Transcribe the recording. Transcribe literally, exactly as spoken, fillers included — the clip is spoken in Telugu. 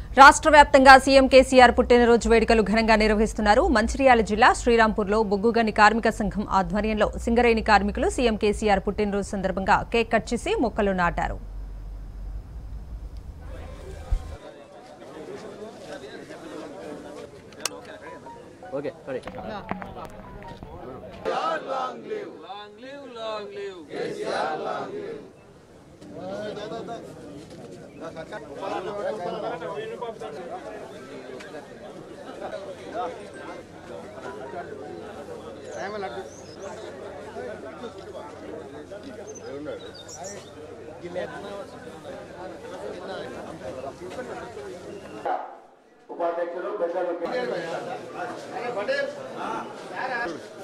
రాష్ట్ర వ్యాప్తంగా సీఎం కేసీఆర్ పుట్టినరోజు వేడుకలు ఘనంగా నిర్వహిస్తున్నారు. మంచిర్యాల జిల్లా శ్రీరాంపూర్లో బొగ్గుగని కార్మిక సంఘం ఆధ్వర్యంలో సింగరేణి కార్మికులు సీఎం కేసీఆర్ పుట్టినరోజు సందర్భంగా కేక్ కట్ చేసి మొక్కలు నాటారు. ఓకే సరే Long live, long live, long live. Yes, long live. ఉపాధ్యక్షులు పెద్దలు